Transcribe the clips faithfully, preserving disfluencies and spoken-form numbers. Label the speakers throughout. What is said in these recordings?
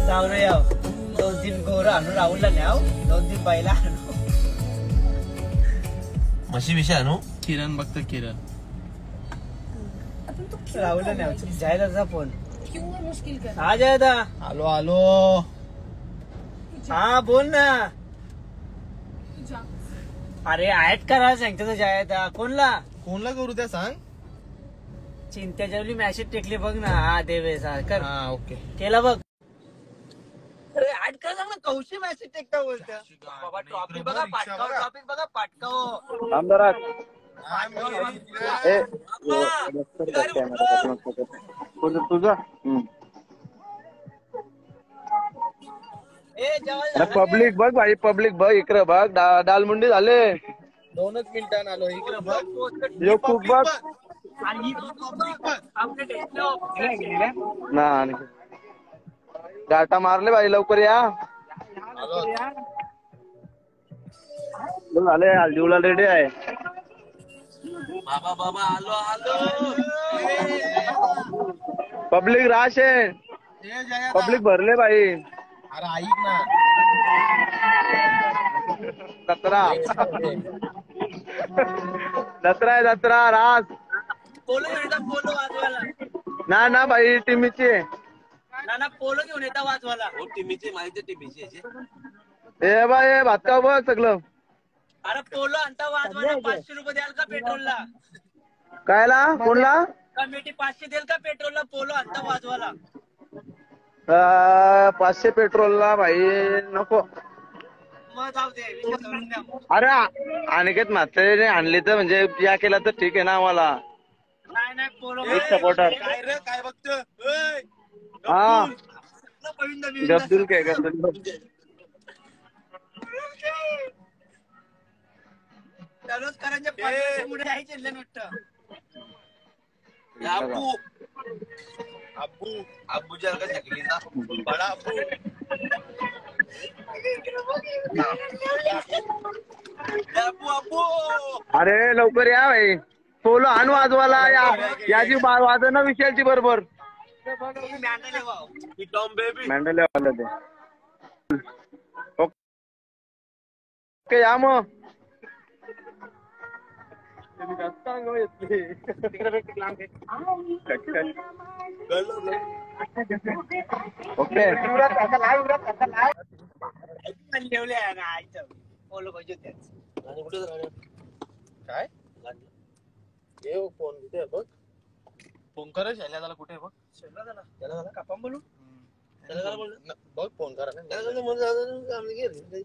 Speaker 1: जाऊ रे याव दोन तीन गोर आणू राहुलला न्याव दोन तीन बाईला आणू
Speaker 2: म्हशी विषय आणू
Speaker 3: किरण बघतो किरण
Speaker 1: राहुलला न्याव जायदाचा फोन हा जायदा
Speaker 3: आलो आलो
Speaker 1: हा बोल ना अरे आहेत करा सांगतो तो जायदा कोणला
Speaker 3: कोणला करू त्या सांग
Speaker 1: चिंत्या जेवली मॅसेज टेकली बघ ना हा देवेश कर
Speaker 3: हा ओके
Speaker 1: केला बघ अरे ऍड कर सांग ना कौशी मॅसेज टेकता बोलत्या बाबा टॉपिक बघा पाटकाव टॉपिक बघा पाटकाव
Speaker 4: आमदारात तुझा पब्लिक बघ भाई पब्लिक बघ इकडे बघ दालमुंडी झाले
Speaker 3: दोनच मिनिटांना आलो इकडे बघ
Speaker 4: यो खूप बघ ना डाटा मारले भाई लवकर या झाले हल्दीला रेडी आहे
Speaker 2: बाबा बाबा आलो आलो
Speaker 4: पब्लिक राश आहे पब्लिक भरले भाई
Speaker 3: अरे ऐक ना
Speaker 4: जत्रा जत्रा आहे जत्रा रास
Speaker 1: पोलो घेऊन येतात पोलो वाजवायला
Speaker 4: ना ना भाई टीमीची
Speaker 1: ना ना पोलो घेऊन येतात वाजवायला
Speaker 2: हो टीमीची माहिती टीमीची याची
Speaker 4: ए बाय भातका बघ सगळं
Speaker 1: अरे पोलो आणता वाजवायला पाचशे रुपये द्याल का पेट्रोलला
Speaker 4: कायला कोणला
Speaker 1: कमिटी पाचशे देईल का पेट्रोलला पोलो आणता वाजवायला
Speaker 4: पाचशे पेट्रोलला भाई नको
Speaker 1: मग जाऊ दे विषय सोडून द्या.
Speaker 4: अरे अनिकेत म्हात्रेने आणली तर म्हणजे या केला तर ठीक आहे ना आम्हाला
Speaker 1: नाही नाही पोलो
Speaker 4: एक सपोर्टर
Speaker 2: काय रे काय बघतो
Speaker 4: हा
Speaker 1: गोविंदा बिविंदा.
Speaker 4: गब्दुल काय गब्दुल
Speaker 1: दररोज करायचे पाचशे मुळे यायचे नोट
Speaker 2: अब्बू अब्बू अब्बू जर का शकली ना बडा अब्बू अब्बू अब्बू
Speaker 4: अरे लवकर या भाई पोलो आणू वाजवाला या याची वाजव विशालची बरोबर
Speaker 2: टॉम बेबी
Speaker 4: मॅन्डल आलं ते ओके या मग ओके
Speaker 1: पोलो पाहिजे
Speaker 2: आणि कुठे राहणार
Speaker 3: काय ये फोन कुठे बघ फोन कर शैल्या झाला कुठे बघ
Speaker 1: शेवला झाला त्याला झाला कापा बोलू
Speaker 2: त्याला काय बोललं
Speaker 3: बघ फोन करा ना
Speaker 2: त्याला काय म्हणून आम्ही गेलो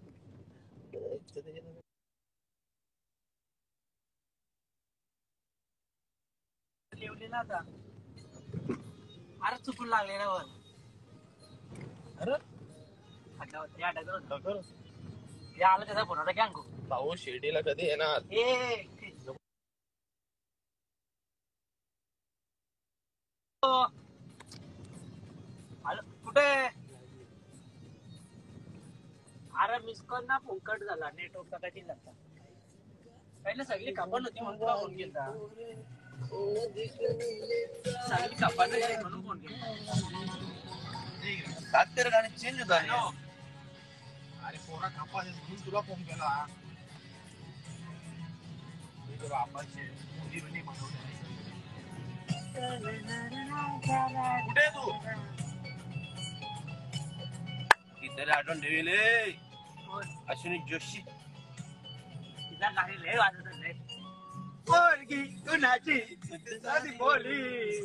Speaker 1: लिवलेला आता अरे चुकून लागले ना वर
Speaker 3: अरे
Speaker 1: या डगर या आलं त्याचा फोन होता गँगो
Speaker 3: भाऊ शिर्डीला कधी येणार
Speaker 1: ए कुठे अरे मिस कॉल ना फोन कट झाला नेटवर्कचा काही लागता पहिले सगळी कापड होती म्हणून तुला फोन केला सगळी कापड नाही म्हणून फोन केला
Speaker 2: सात गाणी चेंज होत आहे
Speaker 3: अरे पोरा कापा म्हणून तुला फोन केला बापाचे
Speaker 2: कुठे तू किती आठवण ठेवले अश्विनी जोशी
Speaker 1: तिला गाडी लय वाजत लय पोरगी कुणाची साधी बोली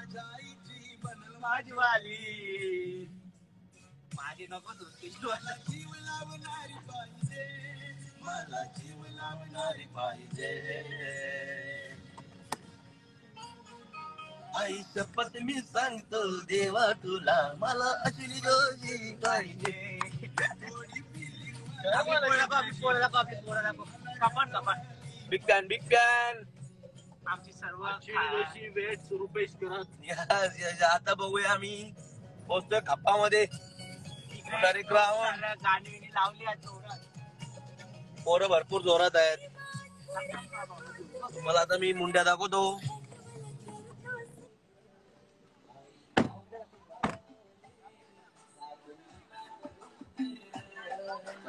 Speaker 1: माझी वाली माझी नको तू
Speaker 2: जीव लावणारी पाहिजे मला जीव लावणारी पाहिजे आई शपथ मी सांगतो देवा तुला मला अश्विनी जोशी पाहिजे बिग बॅन बिग बॅन
Speaker 1: आमची सर्व
Speaker 3: जोशी वेट सुरू पेश करत
Speaker 2: यस यस आता बघूया आम्ही पोहोचतोय खप्पामध्ये
Speaker 1: गाणी लावली
Speaker 2: पोरं भरपूर जोरात आहेत तुम्हाला आता मी मुंड्या दाखवतो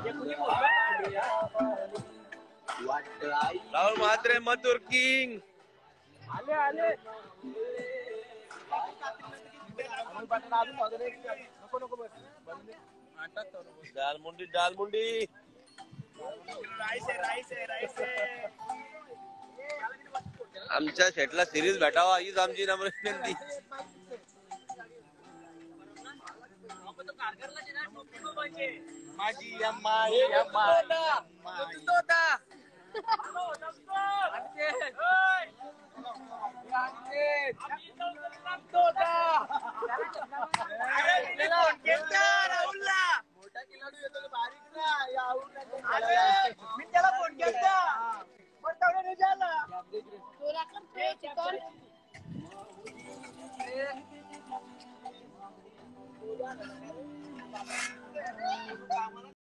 Speaker 2: राहुल म्हात्रे मथुर किंग.
Speaker 3: आले आले नको नको बस
Speaker 2: डालमुंडी डालमुंडी. आमच्या शेटला सिरीज भेटावा हीच आमची नम्र विनंती.
Speaker 3: माझी अम्मा अम्मा मोठा खिलाडू येतो बारीक ना
Speaker 1: मी त्याला फोन केला पण तेवढं नाही झालं.
Speaker 5: चिकन